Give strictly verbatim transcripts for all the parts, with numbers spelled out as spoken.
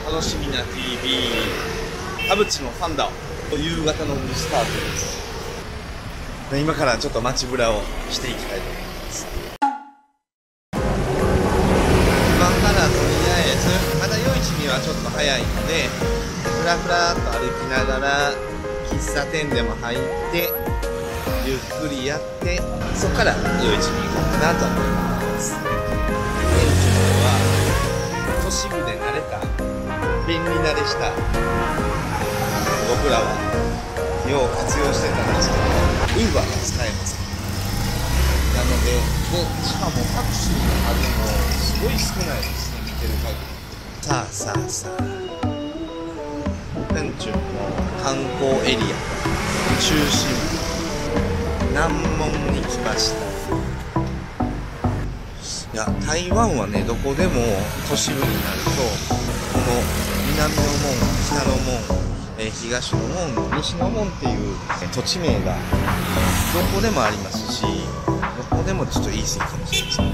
楽しみな ティーブイ 田淵のファンダ夕方の部スタートです。今からちょっと街ぶらをしていきたいと思います。今からとりあえずまだ夜市にはちょっと早いのでふらふらっと歩きながら喫茶店でも入ってゆっくりやってそこから夜市に行こうかなと思います。店長は都市部で慣れた便利慣れした僕らはよう活用してたんですけどウーバーが使えます。なので、でしかもタクシーの数もすごい少ないですね、見てる限り。さあさあさあ天中の観光エリア中心部南門に来ました。いや台湾はねどこでも都市部になるとこの南の門北の門、えー、東の門西の門っていう土地名がどこでもありますしどこでもちょっと言い過ぎかもしれないですけどもう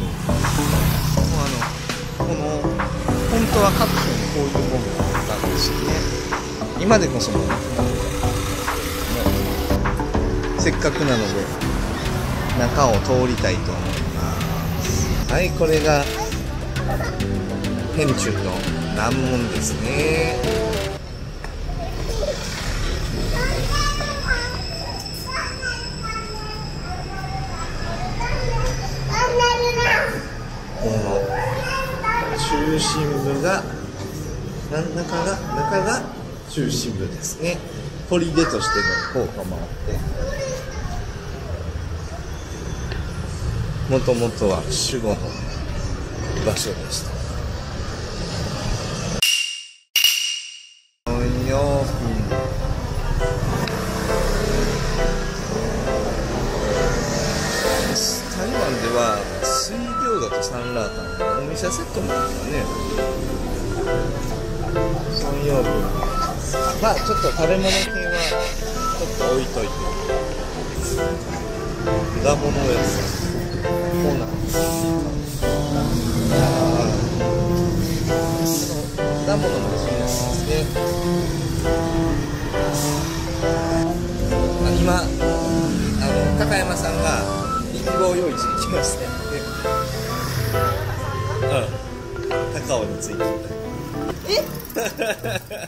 あのこの本当は各所にこういう門があったんですよね。今でこそもうなくなってもうせっかくなので中を通りたいと思います。はい、これが天中の南門ですね。この中心部が真ん中が中が中心部ですね。砦としての効果もあってもともとは守護の場所でした。台湾では水餃子とサンラータンお店セットなんですかね。三葉分まあちょっと食べ物系はちょっと置いといて果物野菜こうなんです果物も気になりますね。今あの高山さんがいちご用意してきましたよね。うん高尾についてえ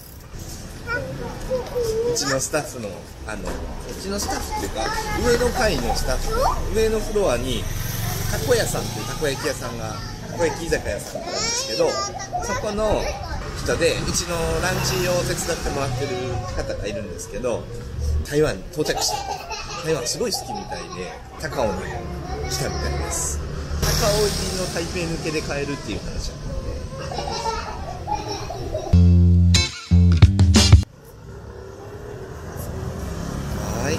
うちのスタッフのあのうちのスタッフっていうか上の階のスタッフ上のフロアにたこ屋さんっていうたこ焼き屋さんがたこ焼き居酒屋さんがあるんですけどそこの人でうちのランチを手伝ってもらってる方がいるんですけど台湾に到着して台湾すごい好きみたいで高尾に来たみたいです。高尾入りの台北抜けで買えるっていう話なんではい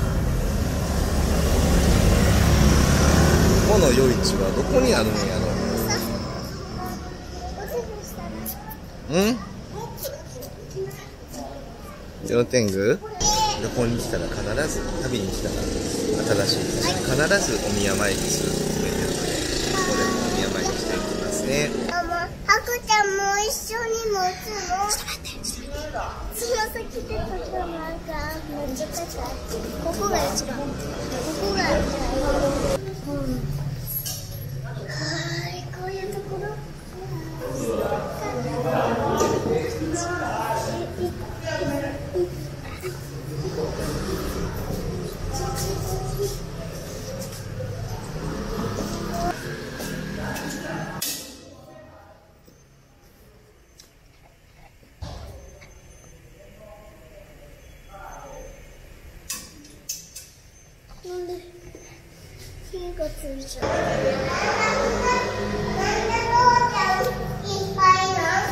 この夜市はどこにあるんやろ。ん両天狗旅行に来たら必ず旅に来たら新しい土地必ずお宮参りすると決めてるのでここでもお宮参りしていきますね。 ママ、ハクちゃんも一緒に持つの。ちょっと待って、ちょっと待って。つま先でとかなんかめっちゃ硬い。ここが一番。ここが一番。うん。はい、こういうところ。なんで火がついちゃう。なんでローちゃんいっぱいな。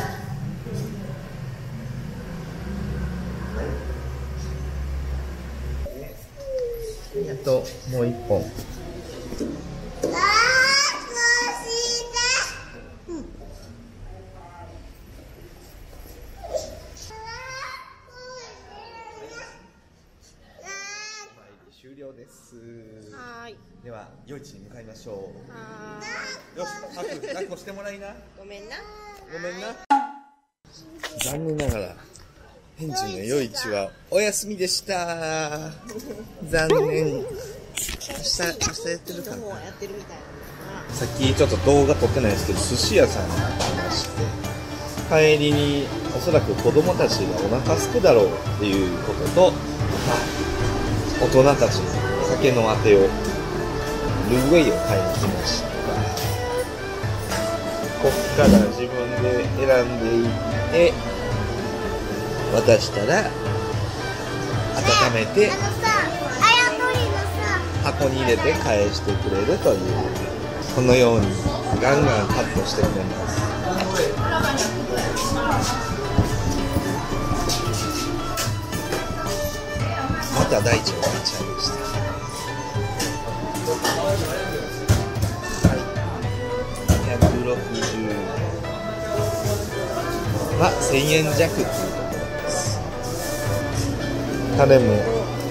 あともう一本。終了です。 はーい。 では夜市に向かいましょう。 はよし、ハク抱っこしてもらいな。 ーい。ごめんな。 ごめんな。 残念ながら返事の夜市はお休みでした。残念。明日、明日やってるかな。 もうやってるみたいな。 さっきちょっと動画撮ってないですけど、寿司屋さんに来まして、帰りにおそらく子供たちがお腹空くだろうっていうことと、まあ、大人たちの酒のあてを、ルーウェイを買いに来ました。こっから自分で選んでいって渡したら温めてあのさ、あやとりのさ、 箱に入れて返してくれるという、このようにガンガンカットしてくれます。また大腸がいちゃいました。ひゃくろくじゅうはせんえん弱っていうところです。タレも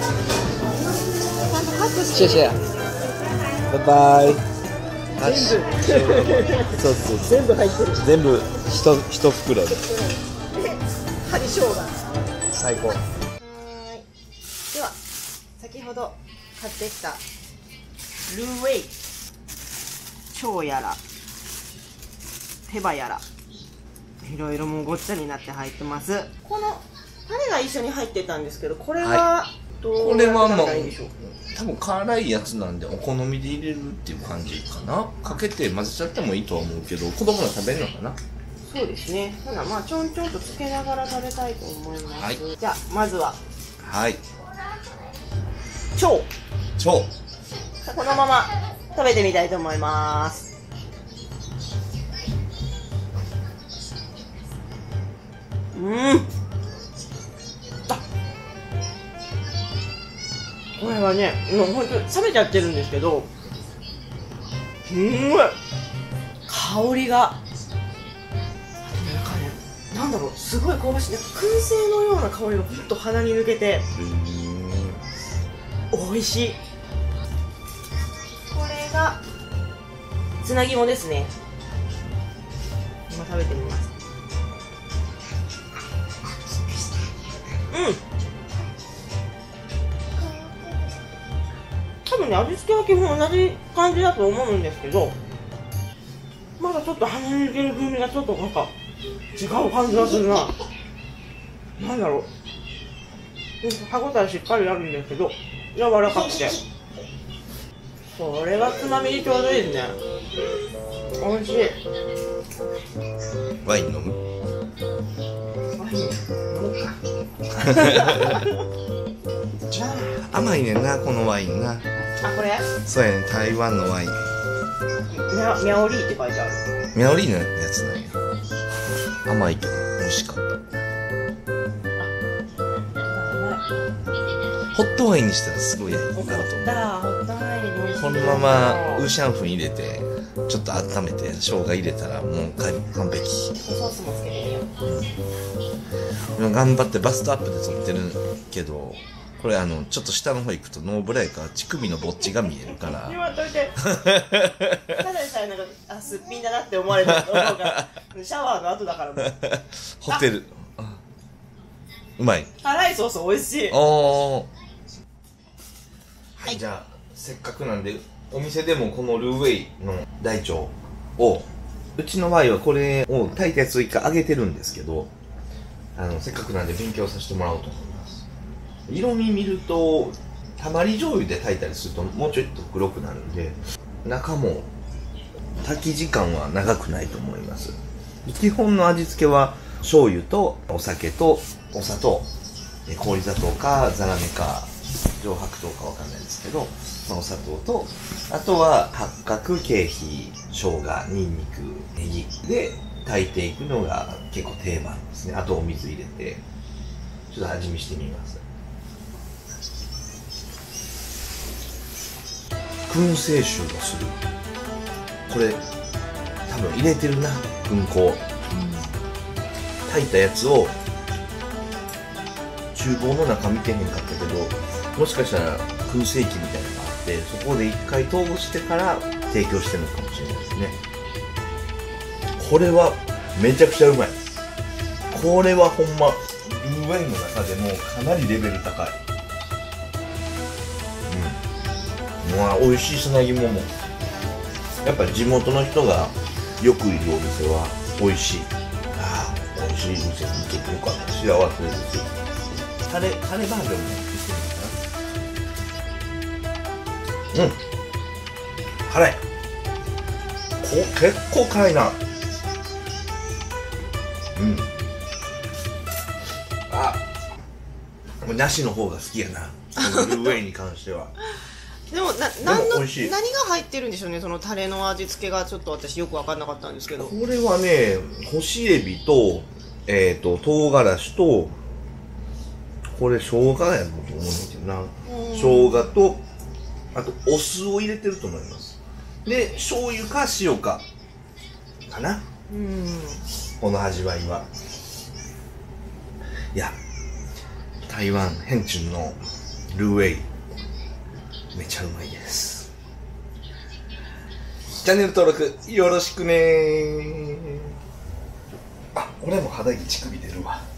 シェシェバイバイ。全部そうそう全部入ってる。 全部ひと一袋で針生姜。 最高。 はーい。では先ほど買ってきたルーウェイ腸やら手羽やらいろいろもうごっちゃになって入ってます。このタレが一緒に入ってたんですけど、これは、 はどこうやったれはもうらいいんでしょう。 多分辛いやつなんでお好みで入れるっていう感じかな。かけて混ぜちゃってもいいとは思うけど、子供が食べるのかな。 そうですね。ただまあちょんちょんとつけながら食べたいと思います。 はいじゃあまずははい。 腸。 超このまま食べてみたいと思います。うん。あ、これはね、もう本当に冷めちゃってるんですけど、すんごい香りが、あとなんかね、なんだろう、すごい香ばしい、燻製のような香りがふっと鼻に抜けて、美味しい。これがつなぎもですね。今食べてみます。うん。多分ね、味付けは基本同じ感じだと思うんですけど、まだちょっと鼻に抜ける風味がちょっとなんか違う感じがするな。なんだろう。歯ごたえしっかりあるんですけど、柔らかくて。これはつまみにちょうどいいですね。美味しい。 ワイン飲む。 ワイン飲もうか。じゃあ、 甘いねんなこのワインな。 あ、これそうやね、台湾のワイン。 ミャミャオリーって書いてある。 ミャオリーのやつなんや。甘いけど美味しかった。ホットワインにしたらすごいいいなと思う。 だホットワイン美味しい。 このままウーシャンフン入れてちょっと温めて生姜入れたらもう完璧。 ソースもつけてみよう。 今頑張ってバストアップで撮ってるけど、これあのちょっと下の方行くとノーブラやから乳首のぼっちが見えるから言わんといて。ただでさえなんかあすっぴんだなって思われてると思うからシャワーの後だからもう。 ホテルうまい。 辛いソース美味しい。 おー、はい、じゃあせっかくなんでお店でもこのルーウェイの大腸を、うちの場合はこれを炊いたやつを一回揚げてるんですけど、あのせっかくなんで勉強させてもらおうと思います。色味見るとたまり醤油で炊いたりするともうちょっと黒くなるんで、中も炊き時間は長くないと思います。基本の味付けは醤油とお酒とお砂糖、氷砂糖かザラメか上白糖かわかんないですけど、まあ、お砂糖と、あとは八角、経費、生姜、ニンニク、ネギで炊いていくのが結構定番ですね。あとお水入れてちょっと味見してみます。燻製臭がする。これ多分入れてるな、燻香。炊いたやつを厨房の中見てへんかったけど、もしかしたら燻製機みたいなのがあって、そこで一回通してから提供してるのかもしれないですね。これはめちゃくちゃうまい。 これはほんまルーウェイの中でもかなりレベル高い。うん、まあ美味しい砂肝もやっぱり地元の人がよくいるお店は美味しい。ああ、美味しい店に行けてよかった。幸せです。タレ、タレバージョンもしてみるかな。うん、辛い。こ結構辛いな。うん。あ、もう梨の方が好きやな。このルーウェイに関しては。 でもな何の美味しい。 何が入ってるんでしょうね。そのタレの味付けがちょっと私よく分かんなかったんですけど。 これはね、干しエビとえっ、ー、と唐辛子とこれ生姜やと思うんだけどな。生姜とあとお酢を入れてると思います。で醤油か塩かかな。 うん。 この味わいは。いや、台湾ヘンチュンのルーウェイめちゃうまいです。チャンネル登録よろしくねー。あ、俺も肌着乳首出るわ。